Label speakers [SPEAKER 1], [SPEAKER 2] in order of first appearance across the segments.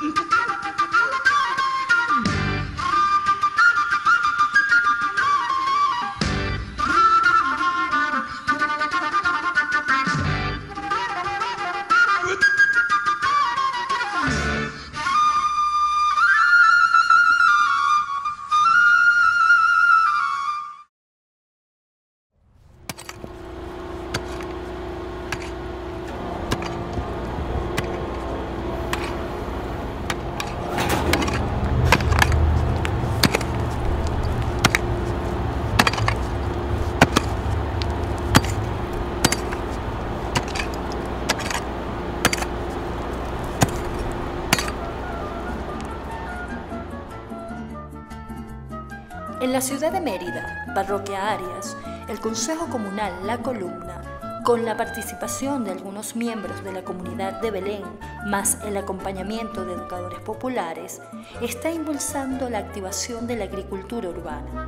[SPEAKER 1] En la ciudad de Mérida, Parroquia Arias, el Consejo Comunal La Columna, con la participación de algunos miembros de la comunidad de Belén, más el acompañamiento de educadores populares, está impulsando la activación de la agricultura urbana.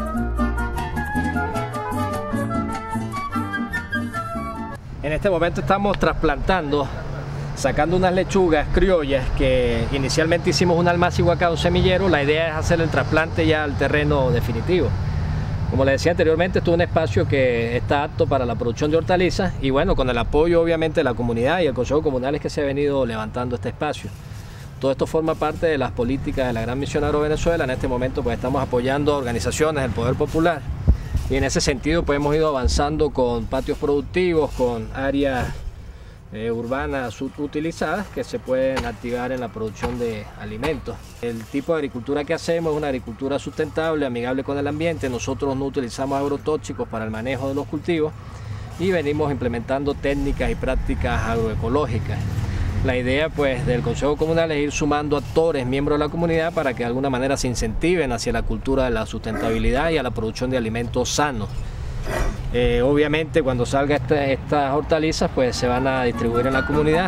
[SPEAKER 2] En este momento estamos trasplantando, sacando unas lechugas criollas que inicialmente hicimos un almácigo acá, un semillero. La idea es hacer el trasplante ya al terreno definitivo. Como les decía anteriormente, esto es un espacio que está apto para la producción de hortalizas y bueno, con el apoyo obviamente de la comunidad y el Consejo Comunal es que se ha venido levantando este espacio. Todo esto forma parte de las políticas de la Gran Misión Agro-Venezuela. En este momento pues estamos apoyando organizaciones del Poder Popular y en ese sentido pues hemos ido avanzando con patios productivos, con áreas urbanas subutilizadas que se pueden activar en la producción de alimentos. El tipo de agricultura que hacemos es una agricultura sustentable, amigable con el ambiente. Nosotros no utilizamos agrotóxicos para el manejo de los cultivos y venimos implementando técnicas y prácticas agroecológicas. La idea pues del Consejo Comunal es ir sumando actores, miembros de la comunidad, para que de alguna manera se incentiven hacia la cultura de la sustentabilidad y a la producción de alimentos sanos. Obviamente cuando salga estas hortalizas pues se van a distribuir en la comunidad.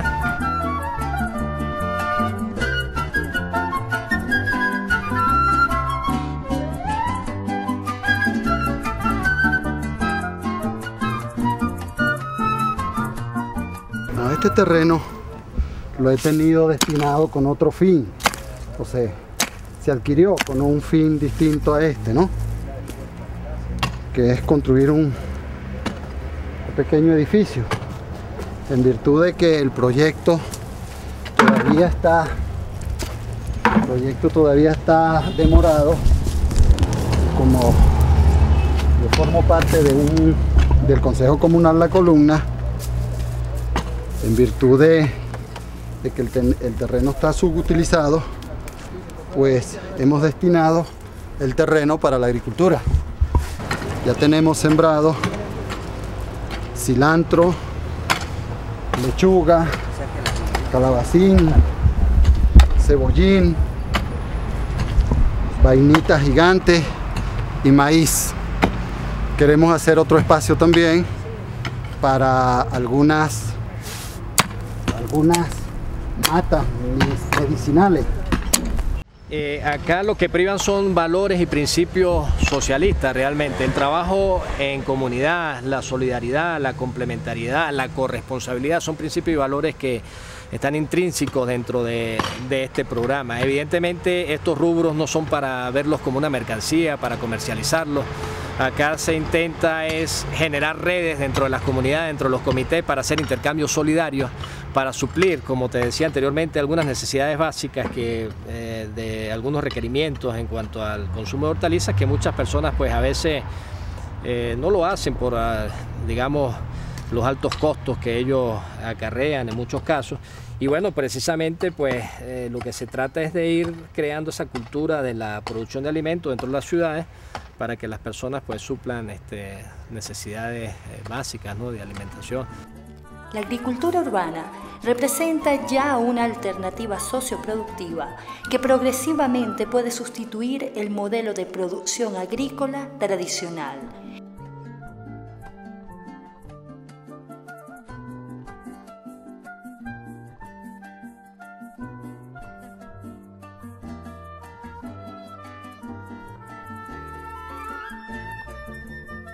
[SPEAKER 3] Este terreno lo he tenido destinado con otro fin, o sea, se adquirió con un fin distinto a este, ¿no? Que es construir un pequeño edificio, en virtud de que el proyecto todavía está demorado. Como yo formo parte del Consejo Comunal La Columna, en virtud de que el terreno está subutilizado, pues hemos destinado el terreno para la agricultura. Ya tenemos sembrado cilantro, lechuga, calabacín, cebollín, vainita gigante y maíz. Queremos hacer otro espacio también para algunas matas medicinales.
[SPEAKER 2] Acá lo que privan son valores y principios socialistas realmente. El trabajo en comunidad, la solidaridad, la complementariedad, la corresponsabilidad son principios y valores que están intrínsecos dentro de este programa. Evidentemente estos rubros no son para verlos como una mercancía, para comercializarlos. Acá se intenta es generar redes dentro de las comunidades, dentro de los comités, para hacer intercambios solidarios, para suplir, como te decía anteriormente, algunas necesidades básicas de algunos requerimientos en cuanto al consumo de hortalizas, que muchas personas pues a veces no lo hacen por, digamos, los altos costos que ellos acarrean en muchos casos. Y bueno, precisamente pues lo que se trata es de ir creando esa cultura de la producción de alimentos dentro de las ciudades para que las personas pues suplan necesidades básicas, ¿no?, de alimentación.
[SPEAKER 1] La agricultura urbana representa ya una alternativa socioproductiva que progresivamente puede sustituir el modelo de producción agrícola tradicional.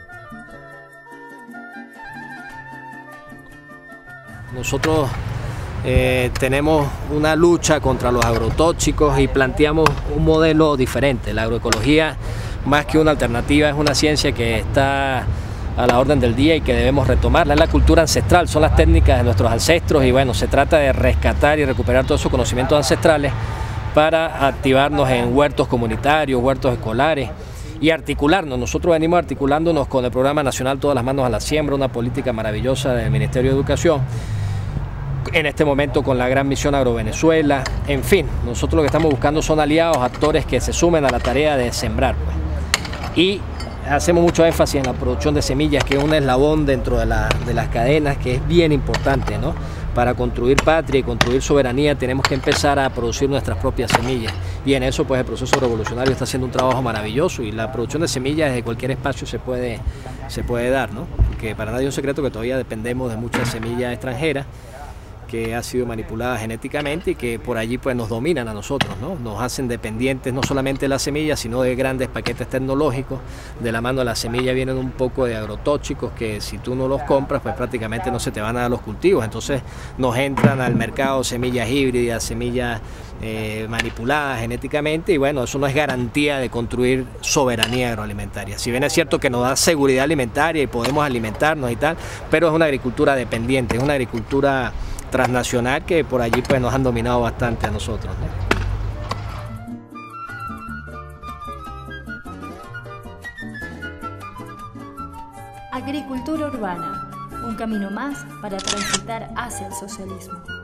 [SPEAKER 2] Nosotros tenemos una lucha contra los agrotóxicos y planteamos un modelo diferente. La agroecología, más que una alternativa, es una ciencia que está a la orden del día y que debemos retomarla. Es la cultura ancestral, son las técnicas de nuestros ancestros y bueno, se trata de rescatar y recuperar todos esos conocimientos ancestrales para activarnos en huertos comunitarios, huertos escolares y articularnos. Nosotros venimos articulándonos con el Programa Nacional Todas las Manos a la Siembra, una política maravillosa del Ministerio de Educación, en este momento con la Gran Misión Agrovenezuela. En fin, nosotros lo que estamos buscando son aliados, actores que se sumen a la tarea de sembrar, pues. Y hacemos mucho énfasis en la producción de semillas, que es un eslabón dentro de las cadenas que es bien importante, ¿no? Para construir patria y construir soberanía tenemos que empezar a producir nuestras propias semillas, y en eso pues el proceso revolucionario está haciendo un trabajo maravilloso, y la producción de semillas desde cualquier espacio se puede dar, ¿no? Porque para nadie es un secreto que todavía dependemos de muchas semillas extranjeras que ha sido manipulada genéticamente y que por allí pues nos dominan a nosotros, ¿no? Nos hacen dependientes no solamente de las semillas, sino de grandes paquetes tecnológicos. De la mano de la semilla vienen un poco de agrotóxicos que si tú no los compras pues prácticamente no se te van a dar los cultivos. Entonces nos entran al mercado semillas híbridas, semillas manipuladas genéticamente, y bueno, eso no es garantía de construir soberanía agroalimentaria. Si bien es cierto que nos da seguridad alimentaria y podemos alimentarnos y tal, pero es una agricultura dependiente, es una agricultura transnacional que por allí pues nos han dominado bastante a nosotros, ¿no?
[SPEAKER 1] Agricultura urbana, un camino más para transitar hacia el socialismo.